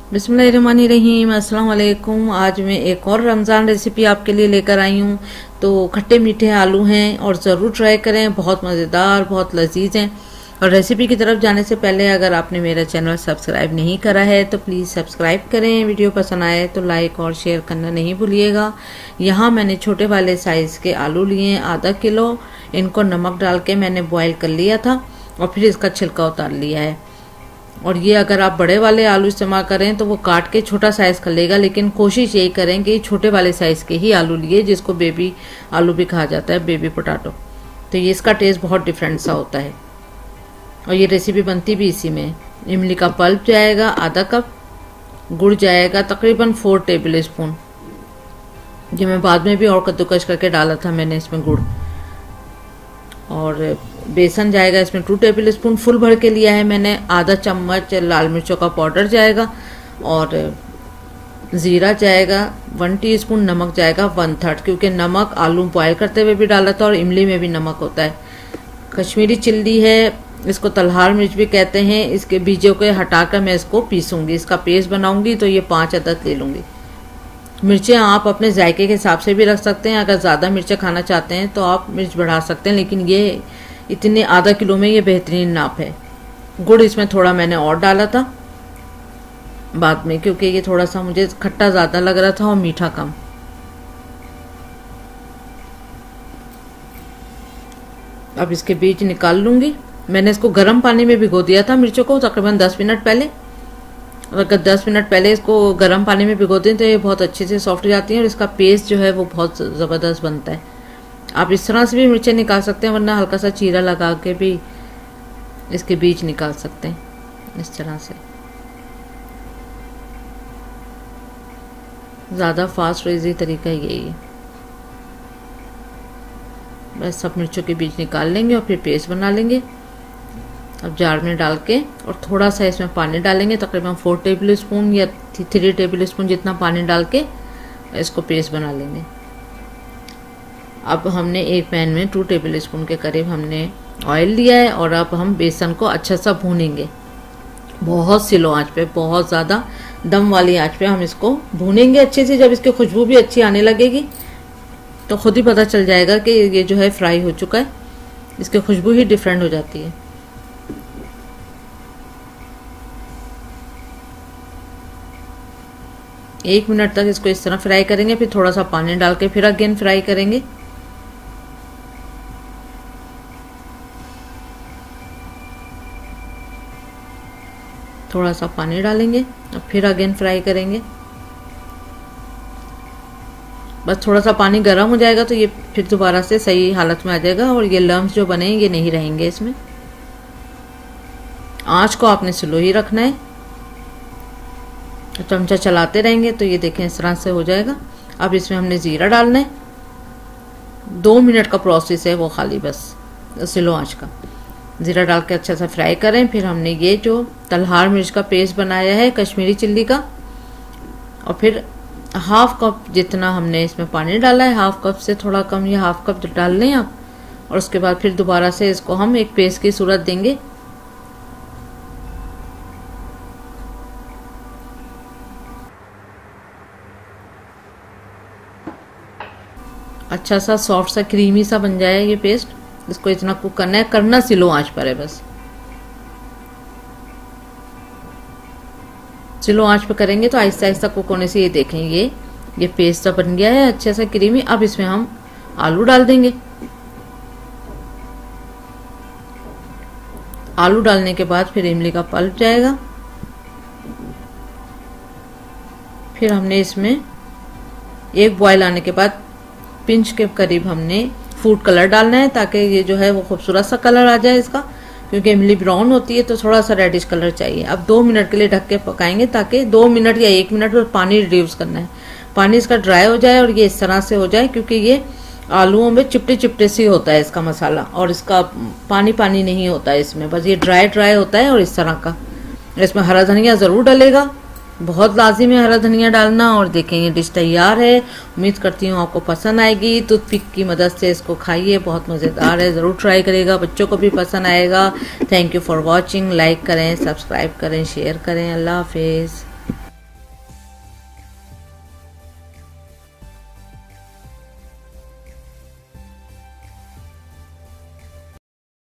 बिस्मिल्लाहिर्रहमानिर्रहीम। अस्सलाम वालेकुम। आज मैं एक और रमज़ान रेसिपी आपके लिए लेकर आई हूँ। तो खट्टे मीठे आलू हैं और ज़रूर ट्राई करें, बहुत मज़ेदार, बहुत लजीज हैं। और रेसिपी की तरफ जाने से पहले अगर आपने मेरा चैनल सब्सक्राइब नहीं करा है तो प्लीज़ सब्सक्राइब करें। वीडियो पसंद आए तो लाइक और शेयर करना नहीं भूलिएगा। यहाँ मैंने छोटे वाले साइज़ के आलू लिए हैं, आधा किलो। इनको नमक डाल के मैंने बॉयल कर लिया था और फिर इसका छिलका उतार लिया है। और ये अगर आप बड़े वाले आलू इस्तेमाल करें तो वो काट के छोटा साइज़ कर लेगा, लेकिन कोशिश यही करें कि छोटे वाले साइज़ के ही आलू लिए, जिसको बेबी आलू भी कहा जाता है, बेबी पोटैटो। तो ये इसका टेस्ट बहुत डिफरेंट सा होता है। और ये रेसिपी बनती भी इसी में। इमली का पल्प जाएगा आधा कप, गुड़ जाएगा तकरीबन 4 टेबल स्पून। जो मैं बाद में भी और कद्दूकस करके डाला था मैंने इसमें गुड़। और बेसन जाएगा इसमें 2 टेबल स्पून, फुल भर के लिया है मैंने। आधा चम्मच लाल मिर्चों का पाउडर जाएगा और ज़ीरा जाएगा 1 टीस्पून। नमक जाएगा 1/3, क्योंकि नमक आलू बॉयल करते हुए भी डाला था और इमली में भी नमक होता है। कश्मीरी चिल्ली है, इसको तलहार मिर्च भी कहते हैं। इसके बीजों को हटाकर मैं इसको पीसूंगी, इसका पेस्ट बनाऊंगी। तो ये 5 अदद ले लूंगी। मिर्चें आप अपने जायके के हिसाब से भी रख सकते हैं। अगर ज़्यादा मिर्चें खाना चाहते हैं तो आप मिर्च बढ़ा सकते हैं, लेकिन ये इतने आधा किलो में ये बेहतरीन नाप है। गुड़ इसमें थोड़ा मैंने और डाला था बाद में, क्योंकि ये थोड़ा सा मुझे खट्टा ज़्यादा लग रहा था और मीठा कम। अब इसके बीज निकाल लूंगी। मैंने इसको गर्म पानी में भिगो दिया था मिर्चों को तकरीबन 10 मिनट पहले। अगर 10 मिनट पहले इसको गर्म पानी में भिगो दें तो ये बहुत अच्छे से सॉफ्ट हो जाती है और इसका पेस्ट जो है वो बहुत ज़बरदस्त बनता है। आप इस तरह से भी मिर्चें निकाल सकते हैं, वरना हल्का सा चीरा लगा के भी इसके बीज निकाल सकते हैं इस तरह से। ज़्यादा फास्ट और ईजी तरीका यही है। बस सब मिर्चों के बीज निकाल लेंगे और फिर पेस्ट बना लेंगे। अब जार में डाल के और थोड़ा सा इसमें पानी डालेंगे, तकरीबन 4 टेबल स्पून या 3 टेबल स्पून जितना पानी डाल के इसको पेस्ट बना लेंगे। अब हमने एक पैन में 2 टेबल स्पून के करीब हमने ऑयल लिया है और अब हम बेसन को अच्छा सा भूनेंगे, बहुत स्लो आंच पे, बहुत ज़्यादा दम वाली आंच पे हम इसको भूनेंगे अच्छे से। जब इसकी खुशबू भी अच्छी आने लगेगी तो खुद ही पता चल जाएगा कि ये जो है फ्राई हो चुका है। इसकी खुशबू ही डिफरेंट हो जाती है। एक मिनट तक इसको इस तरह फ्राई करेंगे, फिर थोड़ा सा पानी डाल के फिर अगेन फ्राई करेंगे। थोड़ा सा पानी डालेंगे और फिर अगेन फ्राई करेंगे। बस थोड़ा सा पानी गर्म हो जाएगा तो ये फिर दोबारा से सही हालत में आ जाएगा और ये लम्स जो बने ये नहीं रहेंगे इसमें। आंच को आपने स्लो ही रखना है, चमचा चलाते रहेंगे तो ये देखें इस तरह से हो जाएगा। अब इसमें हमने ज़ीरा डालना है। 2 मिनट का प्रोसेस है वो, खाली बस स्लो आंच का। ज़ीरा डाल के अच्छा सा फ्राई करें। फिर हमने ये जो तलहार मिर्च का पेस्ट बनाया है कश्मीरी चिल्ली का, और फिर 1/2 कप जितना हमने इसमें पानी डाला है, 1/2 कप से थोड़ा कम या 1/2 कप डाल लें आप। और उसके बाद फिर दोबारा से इसको हम एक पेस्ट की सूरत देंगे। अच्छा सा सॉफ्ट सा क्रीमी सा बन जाए ये पेस्ट। इसको इतना कुक करना है, करना स्लो आंच पर है बस। स्लो आंच पर करेंगे तो आहिस्ता आहिस्ता कुक होने से ये देखें ये पेस्ट सा बन गया है अच्छा सा क्रीमी। अब इसमें हम आलू डाल देंगे। आलू डालने के बाद फिर इमली का पल्प जाएगा। फिर हमने इसमें एक बॉयल आने के बाद पिंच के करीब हमने फूड कलर डालना है, ताकि ये जो है वो खूबसूरत सा कलर आ जाए इसका, क्योंकि इमली ब्राउन होती है तो थोड़ा सा रेडिश कलर चाहिए। अब 2 मिनट के लिए ढक के पकाएंगे, ताकि 2 मिनट या 1 मिनट पर पानी रिड्यूस करना है। पानी इसका ड्राई हो जाए और ये इस तरह से हो जाए, क्योंकि ये आलूओं में चिपटे चिपटे सी होता है इसका मसाला, और इसका पानी पानी नहीं होता है इसमें, बस ये ड्राई ड्राई होता है। और इस तरह का इसमें हरा धनिया ज़रूर डलेगा, बहुत लाजिम है हरा धनिया डालना। और देखें ये डिश तैयार है। उम्मीद करती हूँ आपको पसंद आएगी। टूथपिक की मदद से इसको खाइए, बहुत मज़ेदार है, ज़रूर ट्राई करिएगा, बच्चों को भी पसंद आएगा। Thank you for watching. Like करें, सब्सक्राइब करें, शेयर करें। अल्लाह हाफिज़।